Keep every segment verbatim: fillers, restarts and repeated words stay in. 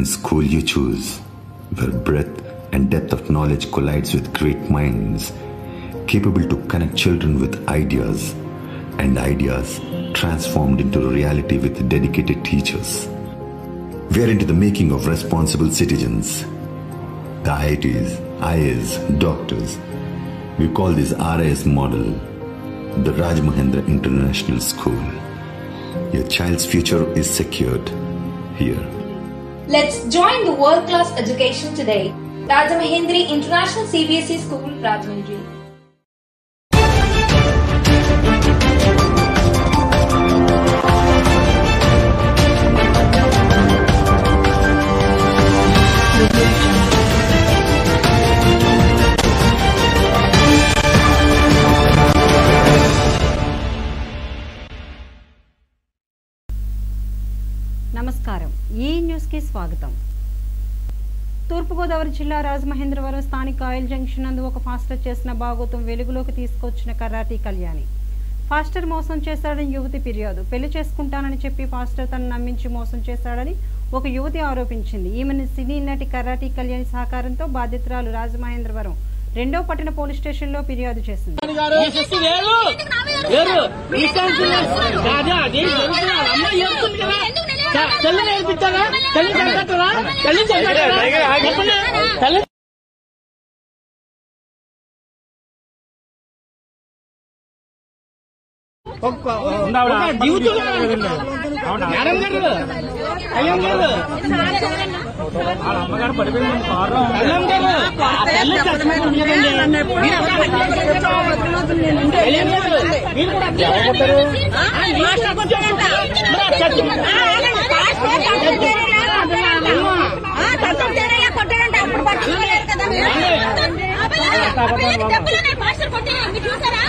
chosen school you choose, where breadth and depth of knowledge collides with great minds, capable to connect children with ideas, and ideas transformed into reality with dedicated teachers. We are into the making of responsible citizens. The I I Ts, I A S, doctors. We call this R I S model the Rajamahendra International School. Your child's future is secured here. Let's join the world-class education today. Rajamahendra International C B S E School, Rajahmundry. నమస్కారం ఈ news కి స్వాగతం. తూర్పుగోదావరి జిల్లా రాజమహేంద్రవరం స్థానిక oil junction నందు ఒక faster చేసిన భాగోతం వెలుగులోకి తీసుకొచ్చిన కరాటి కళ్యాణి. ఫాస్టర్ మోసం చేశాడని యువతి ఫిర్యాదు. పెళ్లి చేసుకుంటానని చెప్పి ఫాస్టర్ తనను నమ్మించి మోసం చేశాడని ఒక యువతి ఆరోపించింది. ఈమెను సినీ నటి కరాటి కళ్యాణి సహకారంతో బాధితురాలు రాజమహేంద్రవరం రెండో పట్టణ పోలీస్ స్టేషన్ లో ఫిర్యాదు చేసింది. తల్లి నేర్పించారా తల్లి చంపరా తల్లి తల్లి మేడం గారు అయ్యం గారు అమ్మగారు పడిపోయింది అయ్యం గారు తల్లి అయ్యం గారు మీరు కూడా కొట్టారంటే అప్పుడు పట్టుకోలేదు కదా చూసారా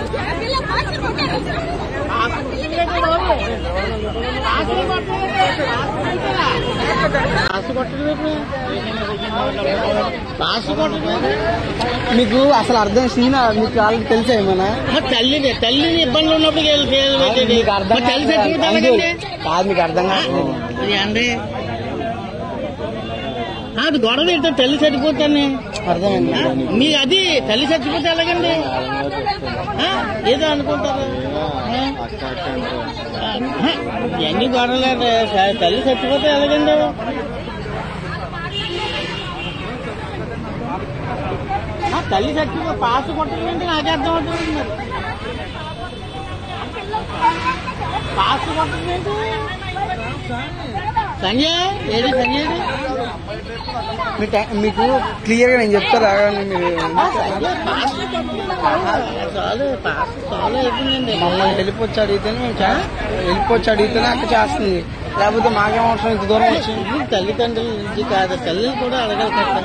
మీకు అసలు అర్థం సీనా మీకు వాళ్ళకి తెలుసా ఏమన్నా తల్లిని తల్లిని ఇబ్బందులు ఉన్నప్పుడు మీకు అర్థం కాదు మీకు అర్థం కాదు అండి అది గొడవ ఏంటో తల్లి చచ్చిపోతాను అర్థమైంది మీ అది తల్లి చచ్చిపోతే ఎలాగండి ఏదో అనుకుంటారు ఎన్ని గొడవలు తల్లి చచ్చిపోతే ఎలాగండి తల్లి చచ్చిపో పాస్ కొట్టడం నాకే అర్థం అవుతుంది మరి పాస్ కొట్టడం ఏంటి సంజయ్ ఏది సంజయ్ మీకు క్లియర్ గా నేను చెప్తారా మమ్మల్ని వెళ్ళిపోవచ్చు అడిగితేనే వెళ్ళిపోవచ్చు అడిగితేనే అక్కడ చేస్తుంది లేకపోతే మాకేం అవసరం ఇంత దూరం వచ్చింది తల్లిదండ్రుల నుంచి కాదు తల్లి కూడా అడగాలి కదా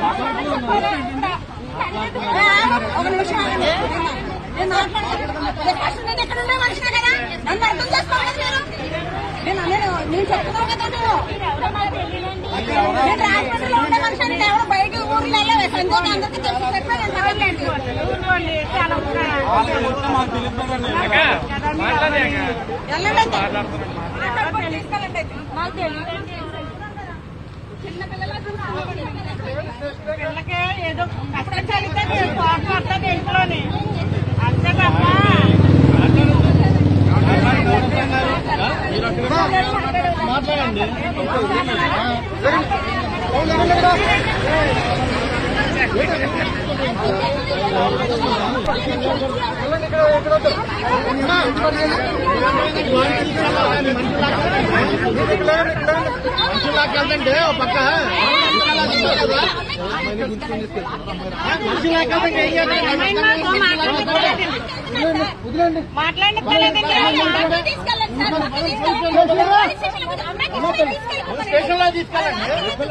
నేను చెప్తున్నావు కదా నేను రాజమండ్రిలో ఉండే మనిషిని ఎవరు బయట ఊర్లో సంజయ్ అందరికీ తెలిసి చెప్పా నేను చదవలేదు చిన్న పిల్లలకి ఏదో కష్టం చలితే పడుతుంది ఇంట్లోనే అంతే తప్ప మాట్లాడండి మనుషులాకెళ్తంటే ఒక పక్క స్టేషన్ లో తీసుకెళ్ళండి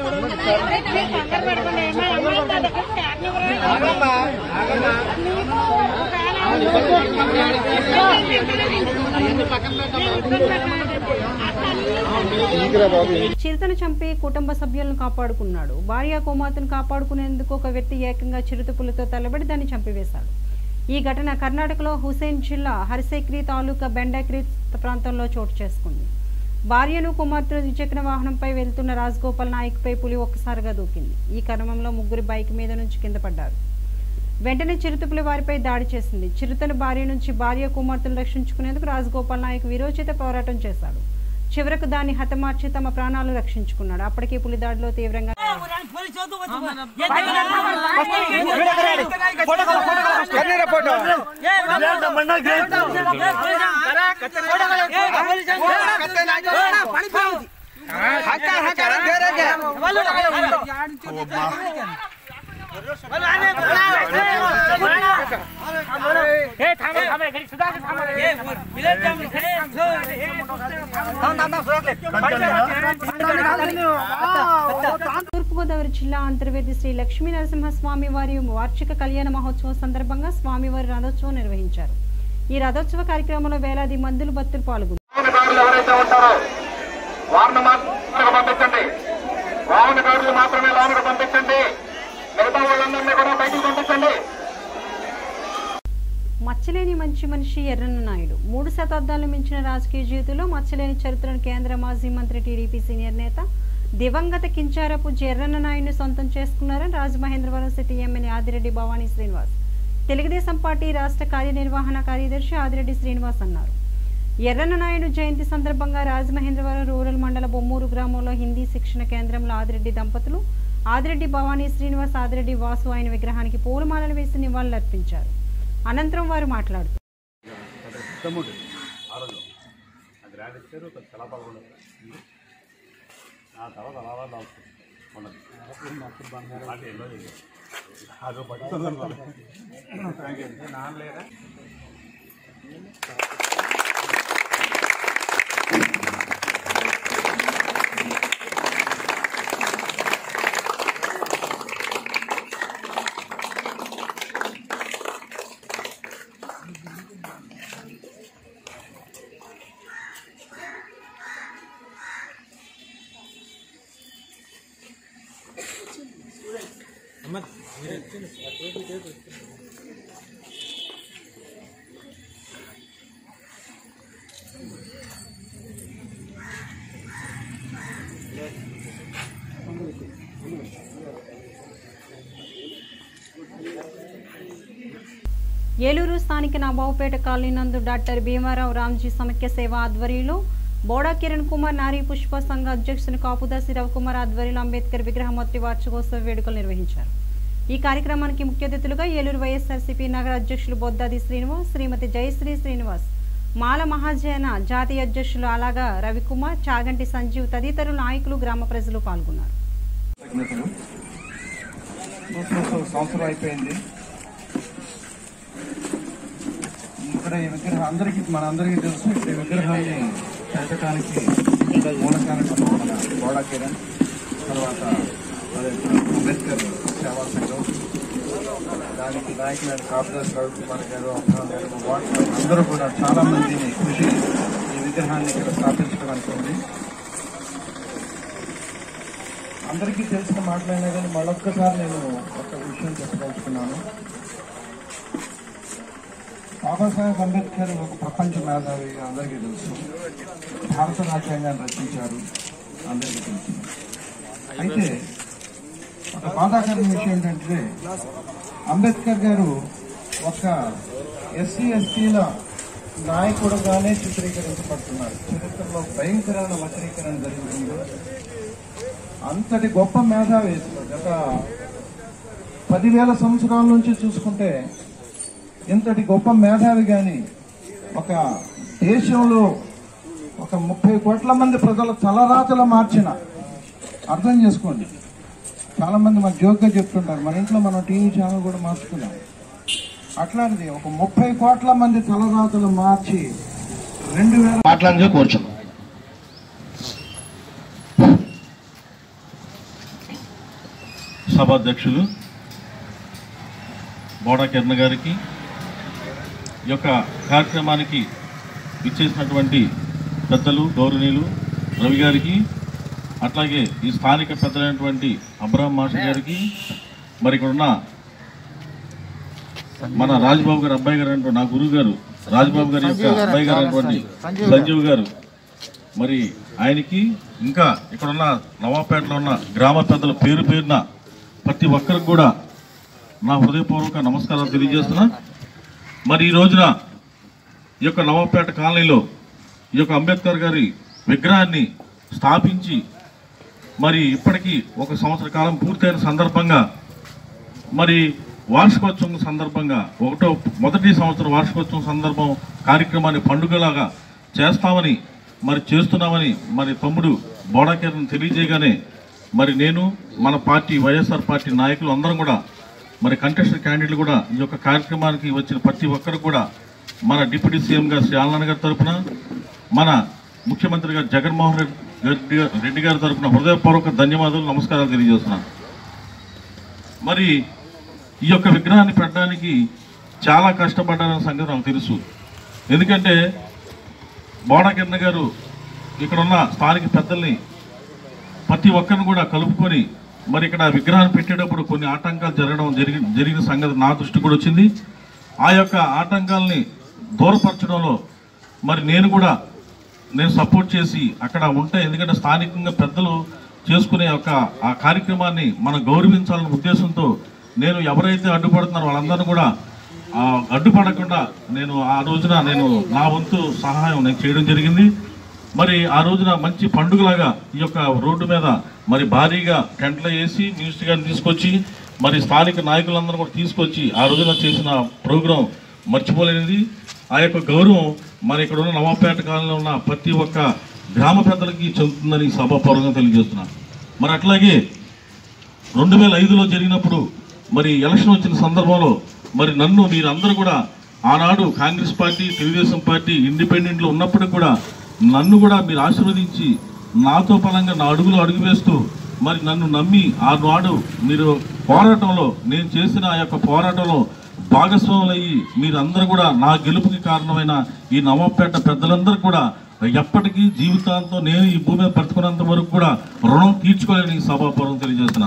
చిరుతను చంపి కుటుంబ సభ్యులను కాపాడుకున్నాడు. భార్య కుమార్తెను కాపాడుకునేందుకు ఒక వ్యక్తి ఏకంగా చిరుతపులతో తలబడి దాన్ని చంపివేశాడు. ఈ ఘటన కర్ణాటకలో హుసేన్ జిల్లా హర్సేక్రీ తాలూకా బెండక్రీ ప్రాంతంలో చోటు చేసుకుంది. భార్యను కుమార్తెలు ద్విచక్ర వాహనంపై వెళ్తున్న రాజగోపాల్ నాయక్పై పులి ఒక్కసారిగా దూకింది. ఈ క్రమంలో ముగ్గురు బైక్ మీద నుంచి కింద పడ్డారు. వెంటనే చిరుతపులి వారిపై దాడి చేసింది. చిరుతను భార్య నుంచి భార్య కుమార్తెలు రక్షించుకునేందుకు రాజగోపాల్ నాయక్ వీరోచిత పోరాటం చేశాడు. చివరకు దాన్ని హతమార్చి తమ ప్రాణాలు రక్షించుకున్నాడు. అప్పటికే పులి దాడిలో తీవ్రంగా తూర్పుగోదావరి జిల్లా అంతర్వేది శ్రీ లక్ష్మీ నరసింహస్వామి వారి వార్షిక కళ్యాణ మహోత్సవం సందర్భంగా స్వామివారి రథోత్సవం నిర్వహించారు. ఈ రథోత్సవ కార్యక్రమంలో వేలాది మందులు భక్తులు పాల్గొన్నారు. మచ్చలేని మంచి మనిషి ఎర్రన్న నాయుడు మూడు శతాబ్దాలు మించిన రాజకీయ జీవితంలో మచ్చలేని చరిత్రను కేంద్ర మాజీ మంత్రి టీడీపీ సీనియర్ నేత దివంగత కించారపు ఎర్రన్న నాయుడును సొంతం చేసుకున్నారని Rajamahendravaram city MLA Adireddy Bhavani Srinivas Telugu Desam party రాష్ట్ర కార్యనిర్వహణ కార్యదర్శి ఆదిరెడ్డి శ్రీనివాస్ అన్నారు. ఎర్రన్న నాయుడు జయంతి సందర్భంగా రాజమహేంద్రవరం రూరల్ మండల బొమ్మూరు గ్రామంలో హిందీ శిక్షణ కేంద్రంలో ఆదిరెడ్డి దంపతులు ఆదిరెడ్డి భవానీ శ్రీనివాస్ ఆదిరెడ్డి వాసు ఆయన విగ్రహానికి పూలమాలలు వేసి నివాళులర్పించారు. అనంతరం వారు మాట్లాడుతూ ఏలూరు స్థానిక నవాబుపేట కాలనీ నందు డాక్టర్ భీమారావు రామ్జీ సమైక్య సేవ ఆధ్వర్యంలో బోడా కిరణ్ కుమార్ నారీ పుష్ప సంఘ అధ్యక్షుని కాపుదాసి రవికుమార్ ఆధ్వర్యంలో అంబేద్కర్ విగ్రహ మొదటి వార్షికోత్సవ వేడుకలు నిర్వహించారు. ఈ కార్యక్రమానికి ముఖ్య అతిథులుగా ఏలూరు వైఎస్ఆర్సీపీ నగర అధ్యక్షులు బొద్దాది శ్రీనివాస్, శ్రీమతి జయశ్రీ శ్రీనివాస్, మాల మహాజన జాతీయ అధ్యక్షులు అలాగా రవికుమార్, చాగంటి సంజీవ్ తదితరుల నాయకులు గ్రామ ప్రజలు పాల్గొన్నారు. ఇక్కడ ఈ విగ్రహం అందరికీ మన అందరికీ తెలుసు. ఈ విగ్రహాన్ని పెట్టడానికి మూలకారణం మన బోడా కిరణ్, తర్వాత అంబేద్కర్ సేవా సంఘం, దానికి నాయకులైన కాపుదాస్ రవికుమార్ గారు, అందరూ కూడా చాలా మందిని కృషి ఈ విగ్రహాన్ని ఇక్కడ స్థాపించడానికి ఉంది. అందరికీ తెలిసిన మాట్లాడినా కానీ మరొక్కసారి నేను ఒక విషయం చెప్పదలుచుకున్నాను. బాబాసాహెబ్ అంబేద్కర్ ఒక ప్రపంచ మేధావి, అందరికీ తెలుసు. భారత రాజ్యాంగాన్ని రచించారు, అందరికీ తెలుసు. అయితే ఒక బాధాకరమైన విషయం ఏంటంటే అంబేద్కర్ గారు ఒక ఎస్సీ ఎస్టీల నాయకుడుగానే చిత్రీకరించబడుతున్నారు. చరిత్రలో భయంకరమైన వక్రీకరణ జరుగుతుంది. అంతటి గొప్ప మేధావి గత పదివేల సంవత్సరాల నుంచి చూసుకుంటే ఇంతటి గొప్ప మేధావి కానీ ఒక దేశంలో ఒక ముప్పై కోట్ల మంది ప్రజల తలరాతలు మార్చిన, అర్థం చేసుకోండి. చాలా మంది మన జోక్గా చెప్తుంటారు, మన ఇంట్లో మనం టీవీ ఛానల్ కూడా మార్చుకున్నాం. అట్లాంటిది ఒక ముప్పై కోట్ల మంది తలరాతలు మార్చి రెండు వేల మాట్లాడితే కూర్చో. సభాధ్యక్షులు బోడా కిరణ్ గారికి, ఈ యొక్క కార్యక్రమానికి ఇచ్చేసినటువంటి పెద్దలు గౌరవనీయులు రవి గారికి, అట్లాగే ఈ స్థానిక పెద్దలైనటువంటి అబ్రహం మాస్టర్ గారికి, మరి ఇక్కడ ఉన్న మన రాజ్బాబు గారు అబ్బాయి గారు అయినటువంటి నా గురువు గారు రాజ్బాబు గారి యొక్క అబ్బాయి గారు అయినటువంటి సంజీవ్ గారు, మరి ఆయనకి ఇంకా ఇక్కడున్న నవాపేటలో ఉన్న గ్రామ పెద్దల పేరు పేరున ప్రతి ఒక్కరికి కూడా నా హృదయపూర్వక నమస్కారాలు తెలియజేస్తున్నా. మరి ఈ రోజున ఈ యొక్క నవాపేట కాలనీలో ఈ యొక్క అంబేద్కర్ గారి విగ్రహాన్ని స్థాపించి మరి ఇప్పటికీ ఒక సంవత్సర కాలం పూర్తయిన సందర్భంగా మరి వార్షికోత్సవం సందర్భంగా ఒకటో మొదటి సంవత్సరం వార్షికోత్సవం సందర్భం కార్యక్రమాన్ని పండుగలాగా చేస్తామని మరి చేస్తున్నామని మరి తమ్ముడు బోడాకిరణ్ తెలియజేయగానే మరి నేను మన పార్టీ వైఎస్ఆర్ పార్టీ నాయకులు అందరం కూడా మరి కంటెస్టెడ్ క్యాండిడేట్లు కూడా ఈ యొక్క కార్యక్రమానికి వచ్చిన ప్రతి ఒక్కరు కూడా మన డిప్యూటీ సీఎం గారు శ్రీ ఆళ్లనాని గారి తరఫున మన ముఖ్యమంత్రి గారు జగన్మోహన్ రెడ్డి రెడ్డి గారి తరఫున హృదయపూర్వక ధన్యవాదాలు నమస్కారాలు తెలియజేస్తున్నాను. మరి ఈ యొక్క విగ్రహాన్ని పెట్టడానికి చాలా కష్టపడ్డారన్న సంగతి నాకు తెలుసు. ఎందుకంటే బోడాకిరణ్ గారు ఇక్కడున్న స్థానిక పెద్దల్ని ప్రతి ఒక్కరిని కూడా కలుపుకొని మరి ఇక్కడ విగ్రహాన్ని పెట్టేటప్పుడు కొన్ని ఆటంకాలు జరగడం జరిగి జరిగిన సంగతి నా దృష్టికి కూడా వచ్చింది. ఆ యొక్క ఆటంకాలని దూరపరచడంలో మరి నేను కూడా నేను సపోర్ట్ చేసి అక్కడ ఉంటే, ఎందుకంటే స్థానికంగా పెద్దలు చేసుకునే యొక్క ఆ కార్యక్రమాన్ని మనం గౌరవించాలనే ఉద్దేశంతో నేను ఎవరైతే అడ్డుపడుతున్నారో వాళ్ళందరినీ కూడా అడ్డుపడకుండా నేను ఆ రోజున నేను నా వంతు సహాయం నేను చేయడం జరిగింది. మరి ఆ రోజున మంచి పండుగలాగా ఈ యొక్క రోడ్డు మీద మరి భారీగా టెంట్లు వేసి మినిస్టర్ గారిని తీసుకొచ్చి మరి స్థానిక నాయకులందరూ కూడా తీసుకొచ్చి ఆ రోజున చేసిన ప్రోగ్రాం మర్చిపోలేనిది. ఆ యొక్క గౌరవం మరి ఇక్కడ ఉన్న నవాపేట కాలంలో ఉన్న ప్రతి ఒక్క గ్రామ పెద్దలకి చెందుతుందని సభాపూర్వకంగా తెలియజేస్తున్నాను. మరి అట్లాగే రెండు వేల ఐదులో జరిగినప్పుడు మరి ఎలక్షన్ వచ్చిన సందర్భంలో మరి నన్ను మీరందరూ కూడా ఆనాడు కాంగ్రెస్ పార్టీ, తెలుగుదేశం పార్టీ, ఇండిపెండెంట్లో ఉన్నప్పటికీ కూడా నన్ను కూడా మీరు ఆశీర్వదించి నాతో పరంగా నా అడుగులు అడుగు వేస్తూ మరి నన్ను నమ్మి ఆనాడు మీరు పోరాటంలో నేను చేసిన ఆ యొక్క పోరాటంలో భాగస్వాములయ్యి మీరందరూ కూడా నా గెలుపుకి కారణమైన ఈ నవాపేట పెద్దలందరూ కూడా ఎప్పటికీ జీవితాంతం నేను ఈ భూమి మీద బ్రతుకున్నంత వరకు కూడా రుణం తీర్చుకోలేని సభాపూర్వం తెలియజేస్తున్నా.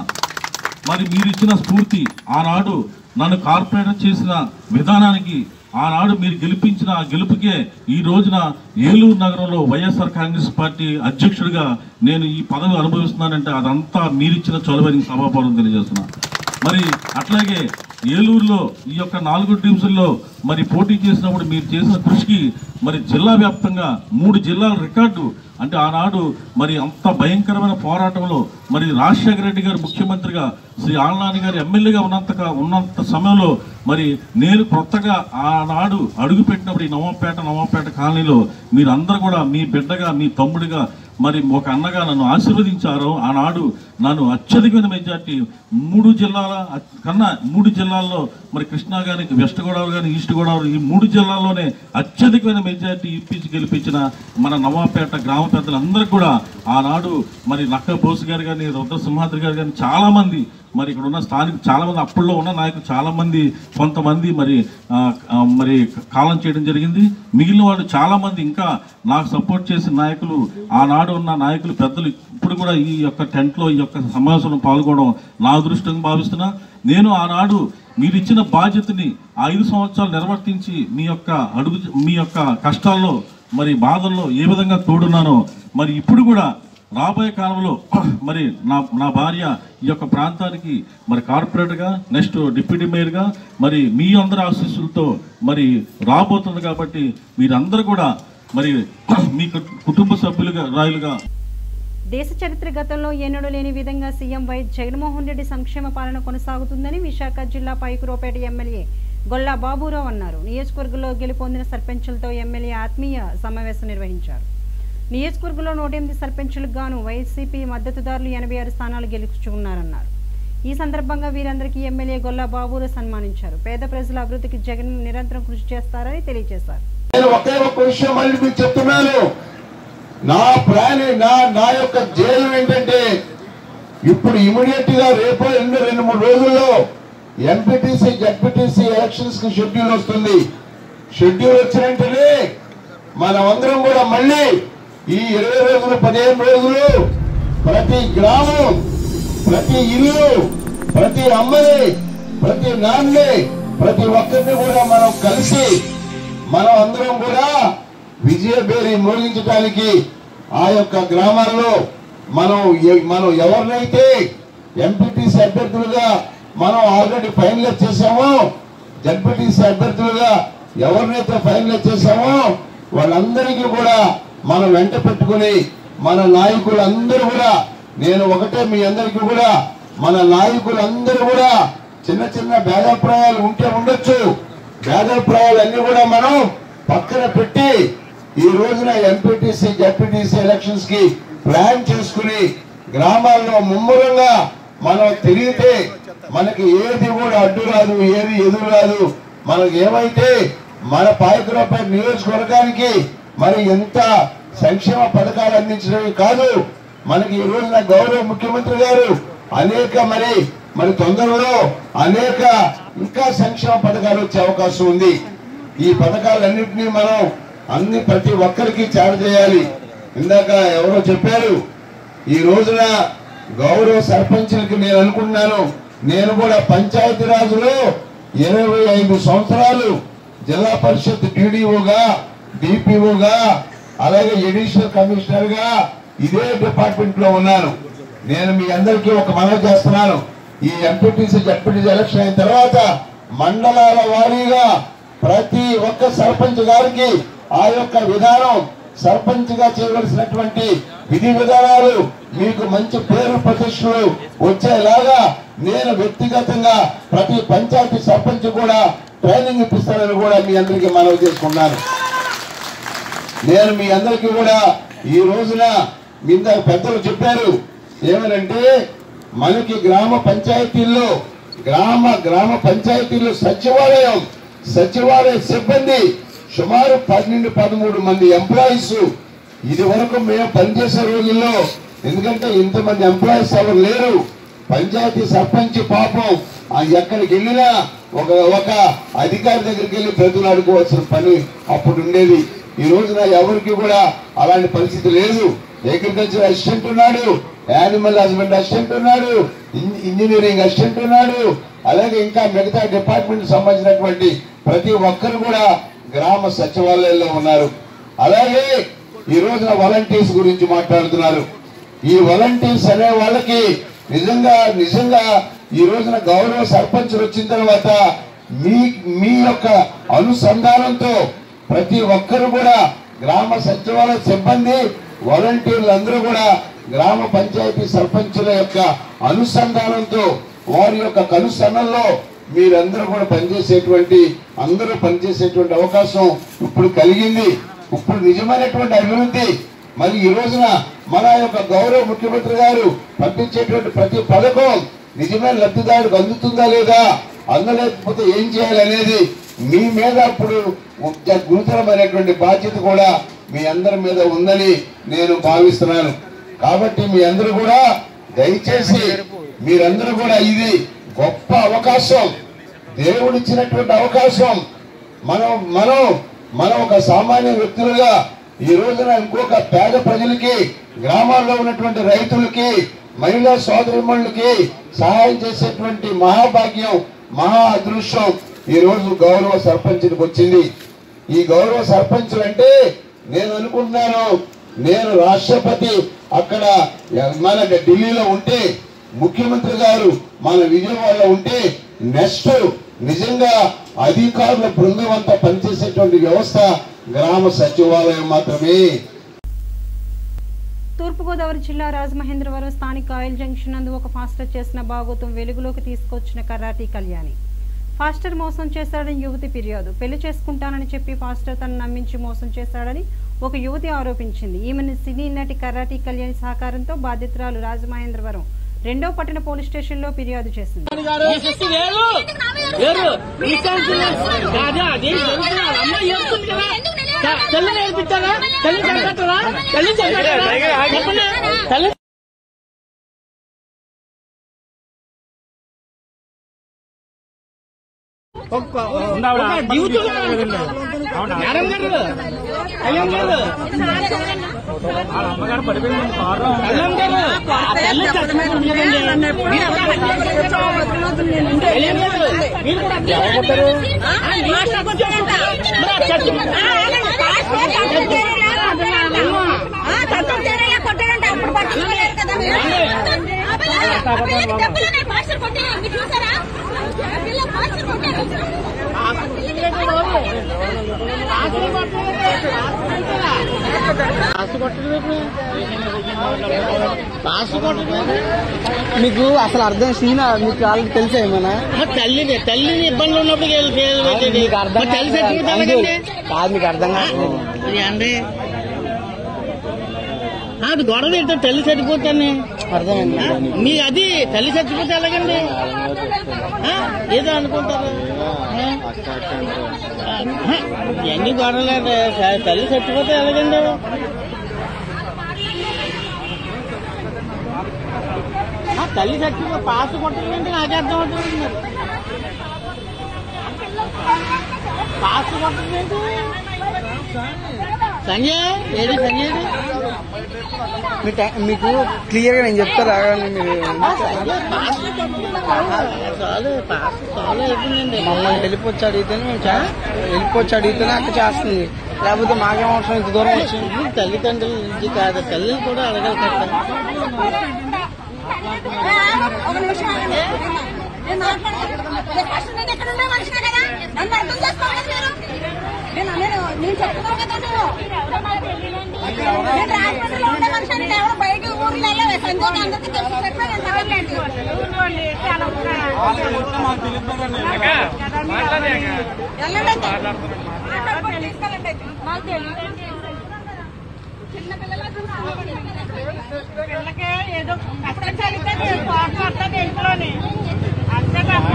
మరి మీరు ఇచ్చిన స్ఫూర్తి, ఆనాడు నన్ను కార్పొరేటర్ చేసిన విధానానికి, ఆనాడు మీరు గెలిపించిన ఆ గెలుపుకే ఈ రోజున ఏలూరు నగరంలో వైఎస్ఆర్ కాంగ్రెస్ పార్టీ అధ్యక్షుడిగా నేను ఈ పదవి అనుభవిస్తున్నానంటే అదంతా మీరిచ్చిన చొలవని సభాపూర్వం తెలియజేస్తున్నా. మరి అట్లాగే ఏలూరులో ఈ యొక్క నాలుగు డివిజన్లో మరి పోటీ చేసినప్పుడు మీరు చేసిన కృషికి మరి జిల్లా వ్యాప్తంగా మూడు జిల్లాల రికార్డు, అంటే ఆనాడు మరి అంత భయంకరమైన పోరాటంలో మరి రాజశేఖర రెడ్డి గారు ముఖ్యమంత్రిగా, శ్రీ ఆళ్లనాని గారు ఎమ్మెల్యేగా ఉన్నంత ఉన్నంత సమయంలో మరి నేను కొత్తగా ఆనాడు అడుగుపెట్టినప్పుడు ఈ నవాపేట నవాపేట కాలనీలో మీరందరూ కూడా మీ బిడ్డగా, మీ తమ్ముడిగా, మరి ఒక అన్నగా నన్ను ఆశీర్వదించారు. ఆనాడు నన్ను అత్యధికమైన మెజార్టీ మూడు జిల్లాల కన్నా మూడు జిల్లాల్లో మరి కృష్ణా కానీ, వెస్ట్ గోదావరి కానీ, ఈస్ట్ గోదావరి, ఈ మూడు జిల్లాల్లోనే అత్యధికమైన మెజార్టీ ఇప్పించి గెలిపించిన మన నవాపేట గ్రామ పెద్దలందరికీ కూడా ఆనాడు మరి నక్క బోసు గారు కానీ, రుద్ర సింహాద్రి గారు కానీ చాలామంది మరి ఇక్కడ ఉన్న స్థానిక చాలామంది అప్పుల్లో ఉన్న నాయకులు చాలామంది కొంతమంది మరి మరి కాలం చేయడం జరిగింది. మిగిలిన వాళ్ళు చాలామంది ఇంకా నాకు సపోర్ట్ చేసిన నాయకులు, ఆనాడు ఉన్న నాయకులు పెద్దలు ఇప్పుడు కూడా ఈ యొక్క టెంట్లో ఈ యొక్క సమావేశంలో పాల్గొనడం నా అదృష్టంగా భావిస్తున్నా. నేను ఆనాడు మీరు ఇచ్చిన బాధ్యతని ఐదు సంవత్సరాలు నిర్వర్తించి మీ యొక్క అడుగు మీ యొక్క కష్టాల్లో మరి బాధల్లో ఏ విధంగా తోడున్నానో మరి ఇప్పుడు కూడా రాబోయే కాలంలో మరి నా నా భార్య ఈ యొక్క ప్రాంతానికి మరి కార్పొరేటర్గా, నెక్స్ట్ డిప్యూటీ మేయర్గా మరి మీ అందరి ఆశీస్సులతో మరి రాబోతుంది. కాబట్టి మీరందరూ కూడా మరి మీ కుటుంబ సభ్యులుగా రాయులుగా దేశ చరిత్ర గతంలో ఎన్నడూ లేని విధంగా సీఎం వైఎస్ జగన్మోహన్ రెడ్డి సంక్షేమ పాలన కొనసాగుతుందని విశాఖ జిల్లా పైకురోపేట ఎమ్మెల్యే గొల్లా బాబురావు అన్నారు. నియోజకవర్గంలో గెలుపొందిన సర్పంచులతో ఎమ్మెల్యే ఆత్మీయ సమావేశం నిర్వహించారు. నియోజకవర్గంలో నూట ఎనిమిది సర్పంచులకు గాను వైసీపీ మద్దతుదారులు ఎనభై ఆరు స్థానాలు గెలుచుకున్నారన్నారు. ఈ సందర్భంగా వీరందరికీ ఎమ్మెల్యే గొల్లా బాబురావు సన్మానించారు. పేద ప్రజల అభివృద్ధికి జగన్ నిరంతరం కృషి చేస్తారని తెలియజేశారు. నా ప్రాణి నా నా యొక్క జైలు ఏంటంటే ఇప్పుడు ఇమీడియట్ గా రేపు రెండు రెండు మూడు రోజుల్లో ఎంపీటీసీ జడ్పీటీసీ ఎలక్షన్స్ కి షెడ్యూల్ వస్తుంది. షెడ్యూల్ వచ్చినట్టే మనమందరం కూడా మళ్ళీ ఈ ఇరవై రోజులు పదిహేను రోజులు ప్రతి గ్రామం, ప్రతి ఇల్లు, ప్రతి అమ్మని, ప్రతి నాన్ని, ప్రతి ఒక్కరిని కూడా మనం కలిసి మనం అందరం కూడా విజయభేరి మోగించడానికి ఆ యొక్క గ్రామాల్లో మనం మనం ఎవరినైతే ఎంపీటీసీ అభ్యర్థులుగా మనం ఆల్రెడీ ఫైనలైజ్ చేశామో, జడ్పీటీసీ అభ్యర్థులుగా ఎవరినైతే ఫైనలైజ్ చేశామో వాళ్ళందరికీ కూడా మనం వెంట పెట్టుకుని మన నాయకులందరూ కూడా, నేను ఒకటే మీ అందరికీ కూడా, మన నాయకులందరూ కూడా చిన్న చిన్న భేదాభిప్రాయాలు ఉంటే ఉండొచ్చు, భేదాభిప్రాయాలు అన్ని కూడా మనం పక్కన పెట్టి ఈ రోజున ఎంపీటీసీ జడ్పీటీసీ ఎలక్షన్స్ కి ప్లాన్ చేసుకుని గ్రామాల్లో ముమ్మరంగా మనం తిరిగితే మనకి ఏది కూడా అడ్డు రాదు, ఏది ఎదురు రాదు. మనకి ఏమైతే మన పాయకురావుపేట నియోజకవర్గానికి మరి ఎంత సంక్షేమ పథకాలు అందించడమే కాదు, మనకి ఈ రోజున గౌరవ ముఖ్యమంత్రి గారు అనేక మరి మరి తొందరలో అనేక ఇంకా సంక్షేమ పథకాలు వచ్చే అవకాశం ఉంది. ఈ పథకాలన్నింటినీ మనం అన్ని ప్రతి ఒక్కరికి చేరజేయాలి. ఇందాక ఎవరో చెప్పారు, ఈ రోజున గౌరవ సర్పంచులకి నేను అనుకుంటున్నాను, నేను కూడా పంచాయతీరాజులో ఇరవై ఐదు సంవత్సరాలు జిల్లా పరిషత్ టీడీఓగా, డిపిఓగా, అలాగే ఎడిషనల్ కమిషనర్ గా ఇదే డిపార్ట్మెంట్ లో ఉన్నాను. నేను మీ అందరికీ ఒక మనవి చేస్తున్నాను, ఈ ఎంపీటీసీ జడ్పీటీసీ ఎలక్షన్ అయిన తర్వాత మండలాల వారీగా ప్రతి ఒక్క సర్పంచ్ గారికి ఆ యొక్క విధానం, సర్పంచ్ గా చేయవలసినటువంటి విధి విధానాలు మీకు మంచి పేరు ప్రతిష్టలు వచ్చేలాగా నేను వ్యక్తిగతంగా ప్రతి పంచాయతీ సర్పంచ్ కూడా ట్రైనింగ్ ఇప్పిస్తానని కూడా మీ అందరికీ మనవి చేసుకున్నాను. నేను మీ అందరికీ కూడా ఈ రోజున మీద పెద్దలు చెప్పారు ఏమనంటే, మనకి గ్రామ పంచాయతీల్లో గ్రామ గ్రామ పంచాయతీల్లో సచివాలయం సచివాలయ సిబ్బంది సుమారు పన్నెండు పదమూడు మంది ఎంప్లాయీస్. ఇది వరకు మేము పనిచేసే రోజుల్లో, ఎందుకంటే ఇంతమంది ఎంప్లాయీస్ ఎవరు లేరు. పంచాయతీ సర్పంచ్ పాపం ఎక్కడికి వెళ్ళినా ఒక ఒక అధికారి దగ్గరికి వెళ్ళి ప్రజలు అడుకోవాల్సిన పని అప్పుడు ఉండేది. ఈ రోజున ఎవరికి కూడా అలాంటి పరిస్థితి లేదు. అగ్రికల్చర్ అసిస్టెంట్ ఉన్నాడు, యానిమల్ హస్బెండ్ అసిస్టెంట్ ఉన్నాడు, ఇంజనీరింగ్ అసిస్టెంట్ ఉన్నాడు, అలాగే ఇంకా మిగతా డిపార్ట్మెంట్ సంబంధించినటువంటి ప్రతి ఒక్కరు కూడా గ్రామ సచివాలయాల్లో ఉన్నారు. అలాగే ఈ రోజున వాలంటీర్స్ గురించి మాట్లాడుతున్నారు. ఈ వాలంటీర్స్ అనే వాళ్ళకి నిజంగా నిజంగా ఈ రోజున గౌరవ సర్పంచులు వచ్చిన తర్వాత మీ మీ యొక్క అనుసంధానంతో ప్రతి ఒక్కరు కూడా గ్రామ సచివాలయ సిబ్బంది వాలంటీర్లు అందరూ కూడా గ్రామ పంచాయతీ సర్పంచుల యొక్క అనుసంధానంతో వారి యొక్క కనుసన్నల్లో మీరందరూ కూడా పనిచేసేటువంటి అందరూ పనిచేసేటువంటి అవకాశం ఇప్పుడు కలిగింది. ఇప్పుడు నిజమైనటువంటి అభివృద్ధి మరి ఈ రోజున మన యొక్క గౌరవ ముఖ్యమంత్రి గారు పంపించేటువంటి ప్రతి పథకం నిజమైన లబ్ధిదారులకు అందుతుందా లేదా, అందలేకపోతే ఏం చేయాలనేది మీ మీద ఇప్పుడు గురుతరమైనటువంటి బాధ్యత కూడా మీ అందరి మీద ఉందని నేను భావిస్తున్నాను. కాబట్టి మీ అందరూ కూడా దయచేసి మీరందరూ కూడా ఇది గొప్ప అవకాశం, దేవుడిచ్చినటువంటి అవకాశం. మనం మనం మనం ఒక సామాన్య వ్యక్తులుగా ఈ రోజున ఇంకొక పేద ప్రజలకి, గ్రామాల్లో ఉన్నటువంటి రైతులకి, మహిళా సోదరిమణులకి సహాయం చేసేటువంటి మహాభాగ్యం, మహా అదృష్టం ఈ రోజు గౌరవ సర్పంచులకు వచ్చింది. ఈ గౌరవ సర్పంచులు అంటే నేను అనుకుంటున్నాను, నేను రాష్ట్రపతి అక్కడ మన ఢిల్లీలో ఉంటే, ముఖ్యమంత్రి గారు మన విజయవాడలో ఉంటే, నెక్స్ట్ నిజంగా అధికారుల బృందం అంతా పనిచేసేటువంటి వ్యవస్థ గ్రామ సచివాలయం మాత్రమే. తూర్పుగోదావరి జిల్లా రాజమహేంద్రవరం స్థానిక ఆయిల్ జంక్షన్ నందు ఒక ఫాస్టర్ చేసిన భాగోతం వెలుగులోకి తీసుకొచ్చిన కరాటీ కళ్యాణి. ఫాస్టర్ మోసం చేశాడని యువతి ఫిర్యాదు. పెళ్లి చేసుకుంటానని చెప్పి ఫాస్టర్ తను నమ్మించి మోసం చేశాడని ఒక యువతి ఆరోపించింది. ఈమెను సినీ నటి కరాటీ కళ్యాణి సహకారంతో బాధితురాలు రాజమహేంద్రవరం రెండో పట్టణ పోలీస్ స్టేషన్ లో ఫిర్యాదు చేసింది. అమ్మగారు పడిపోయింది మీకు అసలు అర్థం సీన్ మీకు వాళ్ళకి తెలిసా ఏమన్నా? తల్లిని తల్లిని ఇబ్బందులు ఉన్నప్పుడు మీకు అర్థం కాదు, మీకు అర్థం కాదు అండి. అది గొడవ ఏంటో తల్లి చచ్చిపోతాను అర్థమైంది. మీ అది తల్లి చచ్చిపోతే ఎలాగండి? ఏదో అనుకుంటారు ఎన్ని గొడవలేదు. తల్లి చచ్చిపోతే ఎలాగండి? తల్లి చచ్చిపో పాస్ కొట్టలేంటే నాకే అర్థం అవుతుంది. మరి పాస్ కొట్టలేంటి? సంజయ్ ఏది సంజయ్ మీకు క్లియర్ గా నేను చెప్తారా? మమ్మల్ని వెళ్ళిపోవచ్చు అడిగితేనే మేము వెళ్ళిపోవచ్చు అడిగితేనే అక్క చేస్తుంది, లేకపోతే మాకేం అవసరం ఇంత దూరం వచ్చింది. తల్లిదండ్రుల నుంచి కాదు, తల్లిని కూడా అడగాలి కదా. ఒక నిమిషం నేను ఎక్కడ ఉండే మనిషినే కదా, నన్ను అర్థం చేసుకోవాలి మీరు. నేను నేను నేను చెప్తున్నాను కదా, నేను రాజమండ్రిలో ఉండే మనిషి అంటే ఎవరు బయట ఊర్లో సంజయ్ అందరికీ తెలుసు చెప్పా నేను చదవలేదు. పిల్లకే ఏదో కష్టం జరిగితే పోట్లాడుతుంది ఇంట్లోని, అంతే తప్ప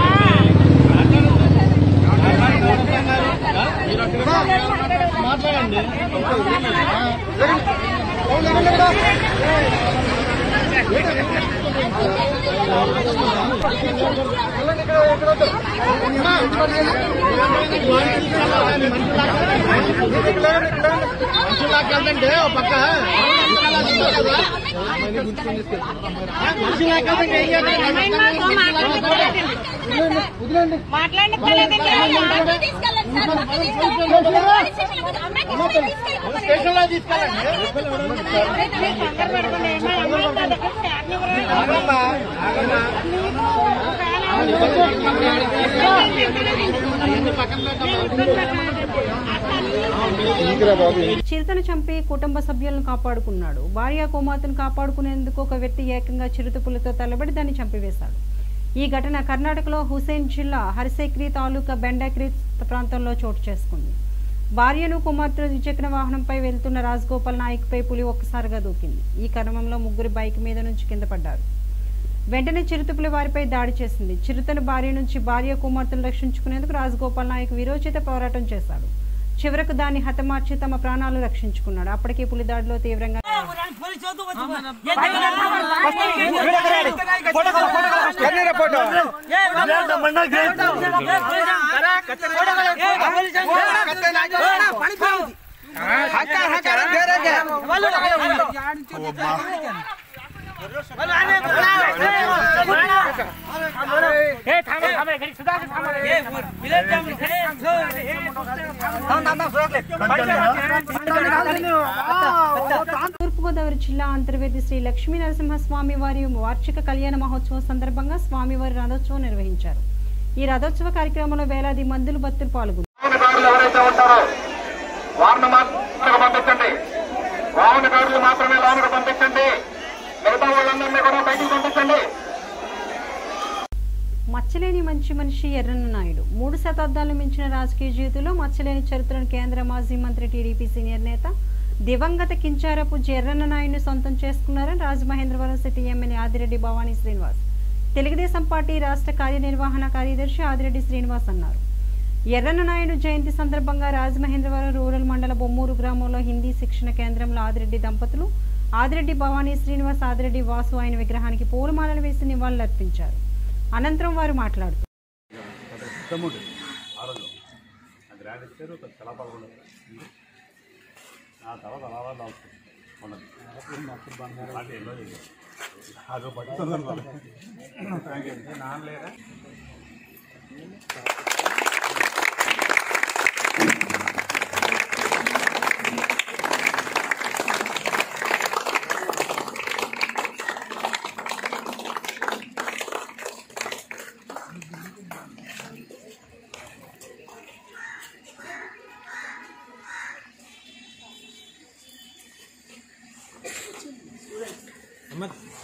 మాట్లాడండి. మనుషులాకెళ్తంటే ఒక పక్క స్టేషన్ లో తీసుకెళ్ళండి. చిరుతను చంపి కుటుంబ సభ్యులను కాపాడుకున్నాడు. భార్య కుమార్తెను కాపాడుకునేందుకు ఒక వ్యక్తి ఏకంగా చిరుతపులతో తలబడి దాన్ని చంపివేశాడు. ఈ ఘటన కర్ణాటకలో హుసేన్ జిల్లా హర్సేక్రి తాలూకా బెండాక్రి ప్రాంతంలో చోటు చేసుకుంది. భార్యను కుమార్తెను ద్విచక్ర వాహనంపై వెళ్తున్న రాజగోపాల్ నాయక్ పై పులి ఒక్కసారిగా దూకింది. ఈ క్రమంలో ముగ్గురు బైక్ మీద నుంచి కింద పడ్డారు. వెంటనే చిరుతపులి వారిపై దాడి చేసింది. చిరుతను భార్య నుంచి భార్య కుమార్తెను రక్షించుకునేందుకు రాజగోపాల్ నాయక్ వీరోచిత పోరాటం చేశాడు. చివరకు దాన్ని హతమార్చి తమ ప్రాణాలు రక్షించుకున్నాడు. అప్పటికే పులి దాడిలో తీవ్రంగా తూర్పుగోదావరి జిల్లా అంతర్వేది శ్రీ లక్ష్మీ నరసింహస్వామి వారి వార్షిక కళ్యాణ మహోత్సవం సందర్భంగా స్వామివారి రథోత్సవం నిర్వహించారు. ఈ రథోత్సవ కార్యక్రమంలో వేలాది మందులు భక్తులు పాల్గొన్నారు. మచ్చలేని మంచి మనిషి ఎర్రన్న నాయుడు మూడు శతాబ్దాలు మించిన రాజకీయ జీవితంలో మచ్చలేని చరిత్రను కేంద్ర మాజీ మంత్రి టీడీపీ సీనియర్ నేత దివంగత కించారపు ఎర్రన్న నాయుడును సొంతం చేసుకున్నారని Rajamahendravaram city MLA Adireddy Bhavani Srinivas Telugu Desam party రాష్ట్ర కార్యనిర్వహణ కార్యదర్శి ఆదిరెడ్డి శ్రీనివాస్ అన్నారు. ఎర్రన్న నాయుడు జయంతి సందర్భంగా రాజమహేంద్రవరం రూరల్ మండల బొమ్మూరు గ్రామంలో హిందీ శిక్షణ కేంద్రంలో ఆదిరెడ్డి దంపతులు ఆదిరెడ్డి భవానీ శ్రీనివాస్ ఆదిరెడ్డి వాసు ఆయన విగ్రహానికి పూలమాలలు వేసి నివాళులర్పించారు. అనంతరం వారు మాట్లాడుతూ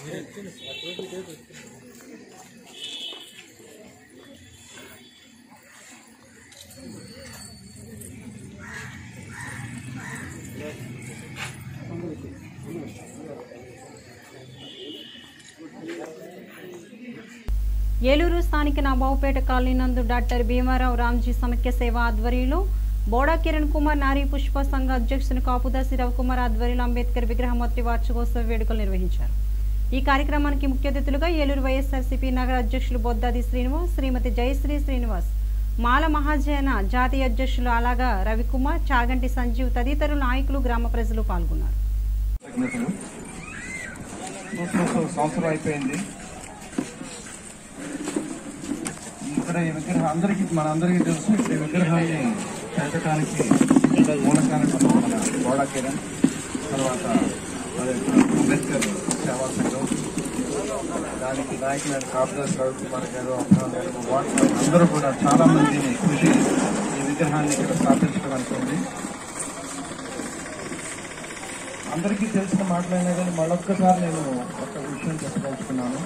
ఏలూరు స్థానిక నవాబుపేట కాలనీ నందు డాక్టర్ భీమారావు రామ్జీ సమైక్య సేవ ఆధ్వర్యంలో బోడా కిరణ్ కుమార్ నారీ పుష్ప సంఘ అధ్యక్షుని కాపుదాసి రవికుమార్ ఆధ్వర్యంలో అంబేద్కర్ విగ్రహ మొదటి వార్షికోత్సవ వేడుకలు నిర్వహించారు. ఈ కార్యక్రమానికి ముఖ్య అతిథులుగా ఏలూరు వైఎస్ఆర్సీపీ నగర అధ్యక్షులు బొద్దాది శ్రీనివాస్, శ్రీమతి జయశ్రీ శ్రీనివాస్, మాల మహాజన జాతీయ అధ్యక్షులు అలాగా రవికుమార్, చాగంటి సంజీవ్ తదితరుల నాయకులు, గ్రామ ప్రజలు పాల్గొన్నారు. ఇక్కడ ఈ విగ్రహం అందరికీ మన అందరికీ తెలుసు. ఇక్కడ ఈ విగ్రహాన్ని పెట్టడానికి మూలకానికి మన బోడా కిరణ్, తర్వాత అంబేద్కర్ సేవా సంఘం, దానికి నాయకులైన కాపుదాస్ రవికుమార్ గారు, అందరూ కూడా చాలా మందిని కృషి ఈ విగ్రహాన్ని ఇక్కడ స్థాపించడానికి ఉంది. అందరికీ తెలిసిన మాటలైనా కానీ మరొక్కసారి నేను ఒక విషయం చెప్పదలుచుకున్నాను.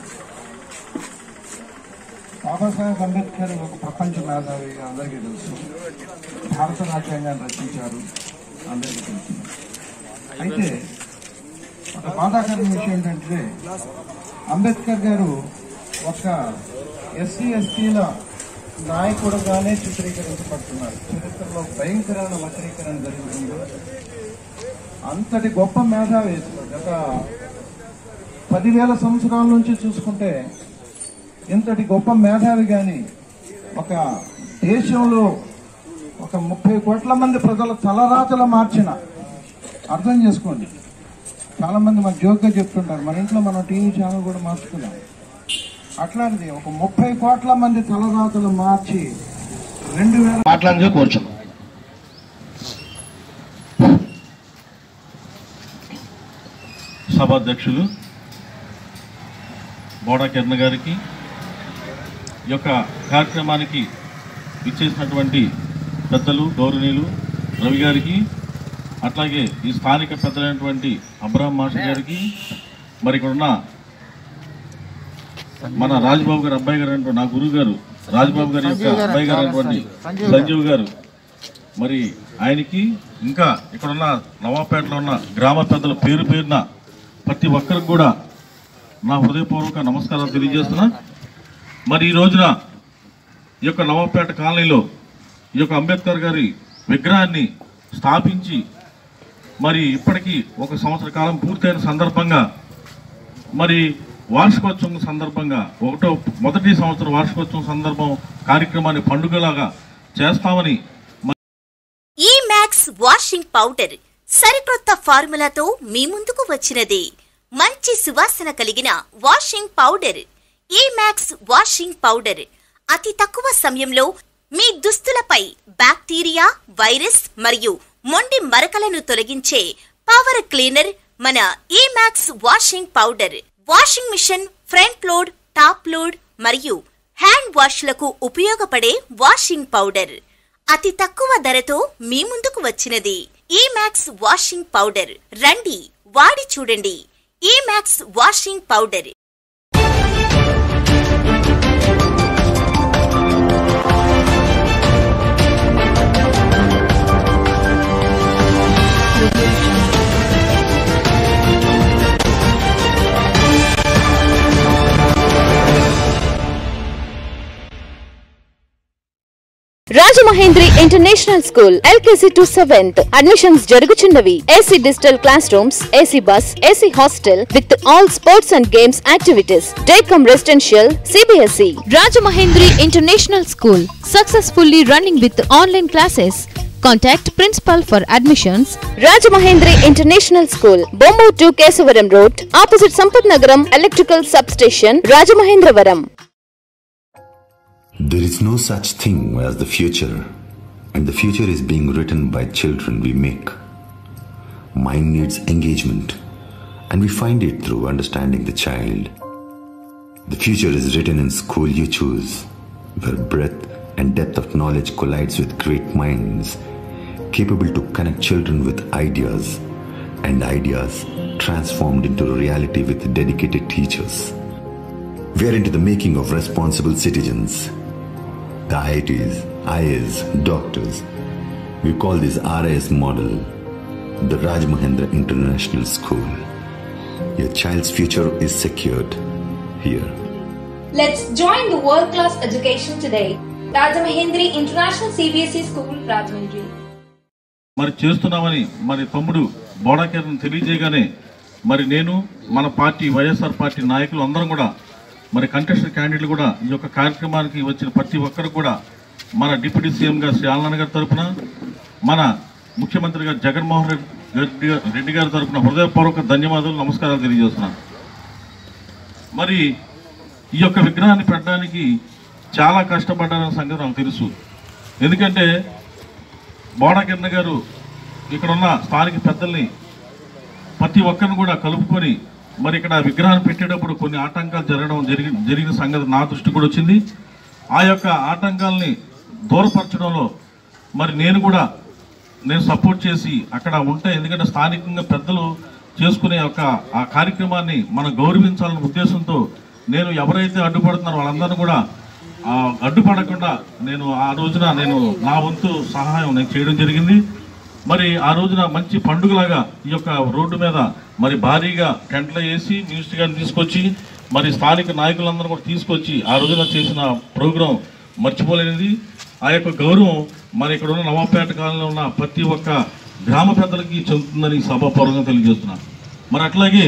బాబాసాహెబ్ అంబేద్కర్ ఒక ప్రపంచ మేధావిగా అందరికీ తెలుసు. భారత రాజ్యాంగాన్ని రచించారు, అందరికీ తెలుసు. అయితే ఒక బాధాకరమైన విషయం ఏంటంటే అంబేద్కర్ గారు ఒక ఎస్సీ ఎస్టీల నాయకుడుగానే చిత్రీకరించబడుతున్నారు. చరిత్రలో భయంకరమైన వక్రీకరణ జరుగుతుంది. అంతటి గొప్ప మేధావి గత పదివేల సంవత్సరాల నుంచి చూసుకుంటే ఇంతటి గొప్ప మేధావి కానీ ఒక దేశంలో ఒక ముప్పై కోట్ల మంది ప్రజల తలరాతలు మార్చిన, అర్థం చేసుకోండి. చాలా మంది మన జోక్గా చెప్తుంటారు, మన ఇంట్లో మనం టీవీ ఛానల్ కూడా మార్చుకున్నాం. అట్లాంటిది ఒక ముప్పై కోట్ల మంది తలరాతలు మార్చి రెండు వేల మాట్లాడితే కూర్చోం. సభాధ్యక్షులు బోడా కిరణ్ గారికి, ఈ యొక్క కార్యక్రమానికి ఇచ్చేసినటువంటి పెద్దలు గౌరవనీయులు రవి గారికి, అట్లాగే ఈ స్థానిక పెద్దలైనటువంటి అబ్రహం మాస్టర్ గారికి, మరి ఇక్కడ ఉన్న మన రాజ్బాబు గారు అబ్బాయి గారు అయినటువంటి నా గురువు గారు రాజ్బాబు గారి యొక్క అబ్బాయి గారు అయినటువంటి సంజీవ్ గారు, మరి ఆయనకి, ఇంకా ఇక్కడున్న నవాబుపేటలో ఉన్న గ్రామ పెద్దల పేరు పేరున ప్రతి ఒక్కరికి కూడా నా హృదయపూర్వక నమస్కారాలు తెలియజేస్తున్నా. మరి ఈ రోజున ఈ యొక్క నవాబుపేట కాలనీలో ఈ యొక్క అంబేద్కర్ గారి విగ్రహాన్ని స్థాపించి మరి ఇప్పటికీ ఒక సంవత్సర కాలం పూర్తయిన సందర్భంగా, మరి వార్షికోత్సవం సందర్భంగా ఒకటో మొదటి సంవత్సరం వార్షికోత్సవం సందర్భం కార్యక్రమాన్ని పండుగలాగా చేస్తామని. ఈ మ్యాక్స్ వాషింగ్ పౌడర్ సరికొత్త ఫార్ములాతో మీ ముందుకు వచ్చినది. మంచి సువాసన కలిగిన వాషింగ్ పౌడర్. ఈ మ్యాక్స్ వాషింగ్ పౌడర్ అతి తక్కువ సమయంలో మీ దుస్తులపై బ్యాక్టీరియా, వైరస్ మరియు మొండి మరకలను తొలగించే పవర్ క్లీనర్ మన ఈ Max washing powder. Washing machine, front load, top load మరియు హ్యాండ్ వాష్లకు ఉపయోగపడే వాషింగ్ పౌడర్. అతి తక్కువ ధరతో మీ ముందుకు వచ్చినది ఈ మ్యాక్స్ వాషింగ్ పౌడర్. రండి, వాడి చూడండి. ఈ Max washing powder. Rajamahendri international school LKG to seventh admissions జరుగుచున్నవి. AC digital classrooms, AC bus, AC hostel with all sports and games activities. Day cum residential, CBSE. Rajamahendri international school successfully running with online classes. Contact principal for admissions. Rajamahendri International School, Bombo to Kesavaram Road, opposite Sampath Nagaram Electrical Substation, Rajamahendravaram. There is no such thing as the future, and the future is being written by children we make. Mind needs engagement, and we find it through understanding the child. The future is written in school you choose, where breadth and depth of knowledge collides with great minds, capable to connect children with ideas, and ideas transformed into reality with dedicated teachers. We are into the making of responsible citizens. The I I Ts, I A S, doctors. We call this R I S model the Rajamahendra International School. Your child's future is secured here. Let's join the world-class education today. Rajamahendra International C B S E School, Rajahmundry. మరి చేస్తున్నామని మరి తమ్ముడు బోడాకేరని తెలియజేయగానే మరి నేను మన party YSR party నాయకులు అందరం కూడా మరి కంటెస్టెడ్ క్యాండిడేట్లు కూడా ఈ యొక్క కార్యక్రమానికి వచ్చిన ప్రతి ఒక్కరు కూడా మన డిప్యూటీ సీఎంగా శ్రీ ఆళ్లనాని గారి తరఫున మన ముఖ్యమంత్రిగా జగన్మోహన్ రెడ్డి రెడ్డి గారి తరఫున హృదయపూర్వక ధన్యవాదాలు నమస్కారాలు తెలియజేస్తున్నాను. మరి ఈ యొక్క విగ్రహాన్ని పెట్టడానికి చాలా కష్టపడ్డారన్న సంగతి నాకు తెలుసు. ఎందుకంటే బోడాకిరణ్ గారు ఇక్కడున్న స్థానిక పెద్దల్ని ప్రతి ఒక్కరిని కూడా కలుపుకొని మరి ఇక్కడ విగ్రహాన్ని పెట్టేటప్పుడు కొన్ని ఆటంకాలు జరగడం జరిగి జరిగిన సంగతి నా దృష్టికి కూడా వచ్చింది. ఆ యొక్క ఆటంకాలని దూరపరచడంలో మరి నేను కూడా నేను సపోర్ట్ చేసి అక్కడ ఉంటే, ఎందుకంటే స్థానికంగా పెద్దలు చేసుకునే యొక్క ఆ కార్యక్రమాన్ని మనం గౌరవించాలనే ఉద్దేశంతో నేను ఎవరైతే అడ్డుపడుతున్నారో వాళ్ళందరూ కూడా అడ్డుపడకుండా నేను ఆ రోజున నేను నా వంతు సహాయం నేను చేయడం జరిగింది. మరి ఆ రోజున మంచి పండుగలాగా ఈ యొక్క రోడ్డు మీద మరి భారీగా టెంట్లు వేసి మినిస్టర్ గారిని తీసుకొచ్చి మరి స్థానిక నాయకులందరూ కూడా తీసుకొచ్చి ఆ రోజున చేసిన ప్రోగ్రాం మర్చిపోలేనిది. ఆ యొక్క గౌరవం మరి ఇక్కడ ఉన్న నవాపేట కాలంలో ఉన్న ప్రతి ఒక్క గ్రామ పెద్దలకి చెందుతుందని సభాపూర్వకంగా తెలియజేస్తున్నాను. మరి అట్లాగే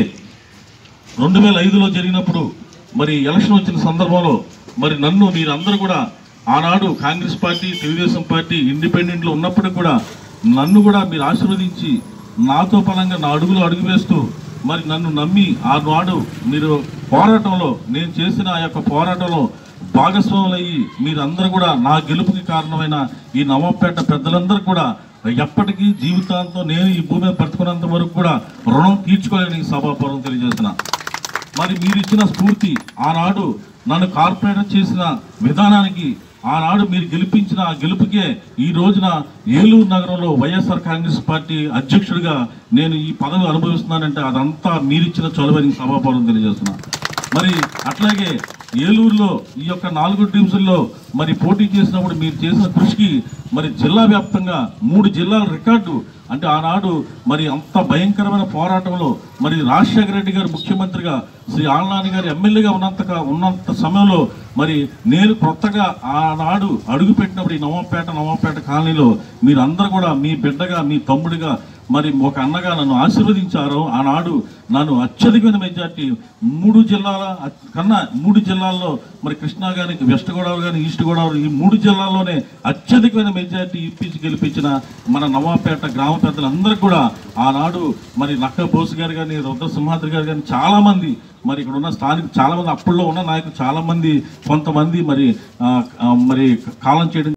రెండు వేల ఐదులో జరిగినప్పుడు మరి ఎలక్షన్ వచ్చిన సందర్భంలో మరి నన్ను మీరందరూ కూడా ఆనాడు కాంగ్రెస్ పార్టీ, తెలుగుదేశం పార్టీ, ఇండిపెండెంట్లో ఉన్నప్పటికీ కూడా నన్ను కూడా మీరు ఆశీర్వదించి నాతో పరంగా నా అడుగులు అడుగు వేస్తూ మరి నన్ను నమ్మి ఆనాడు మీరు పోరాటంలో నేను చేసిన ఆ యొక్క పోరాటంలో భాగస్వాములయ్యి మీరందరూ కూడా నా గెలుపుకి కారణమైన ఈ నవాపేట పెద్దలందరూ కూడా ఎప్పటికీ జీవితాంతం నేను ఈ భూమి మీద బ్రతుకున్నంత వరకు కూడా రుణం తీర్చుకోలేని సభాపూర్వం తెలియజేస్తున్నా. మరి మీరు ఇచ్చిన స్ఫూర్తి, ఆనాడు నన్ను కార్పొరేటర్ చేసిన విధానానికి, ఆనాడు మీరు గెలిపించిన ఆ గెలుపుకే ఈ రోజున ఏలూరు నగరంలో వైఎస్ఆర్ కాంగ్రెస్ పార్టీ అధ్యక్షుడిగా నేను ఈ పదవి అనుభవిస్తున్నానంటే అదంతా మీరిచ్చిన చొరవని సభాపూర్వం తెలియజేస్తున్నా. మరి అట్లాగే ఏలూరులో ఈ యొక్క నాలుగు డివిజన్లో మరి పోటీ చేసినప్పుడు మీరు చేసిన కృషికి మరి జిల్లా వ్యాప్తంగా మూడు జిల్లాల రికార్డు, అంటే ఆనాడు మరి అంత భయంకరమైన పోరాటంలో మరి రాజశేఖర రెడ్డి గారు ముఖ్యమంత్రిగా, శ్రీ ఆళ్లనాని గారు ఎమ్మెల్యేగా ఉన్నంత ఉన్నంత సమయంలో మరి నేను కొత్తగా ఆనాడు అడుగుపెట్టినప్పుడు ఈ నవాపేట నవాపేట కాలనీలో మీరందరూ కూడా మీ బిడ్డగా, మీ తమ్ముడిగా, మరి ఒక అన్నగా నన్ను ఆశీర్వదించారు. ఆనాడు నన్ను అత్యధికమైన మెజార్టీ మూడు జిల్లాల కన్నా మూడు జిల్లాల్లో మరి కృష్ణా కానీ, వెస్ట్ గోదావరి కానీ, ఈస్ట్ గోదావరి, ఈ మూడు జిల్లాల్లోనే అత్యధికమైన మెజార్టీ ఇప్పించి గెలిపించిన మన నవాపేట గ్రామ పెద్దలందరికీ కూడా ఆనాడు మరి నక్క బోస్ గారు కానీ, రుద్ర సింహాద్రి గారు కానీ చాలామంది మరి ఇక్కడ ఉన్న స్థానిక చాలామంది అప్పుల్లో ఉన్న నాయకులు చాలామంది కొంతమంది మరి మరి కాలం చేయడం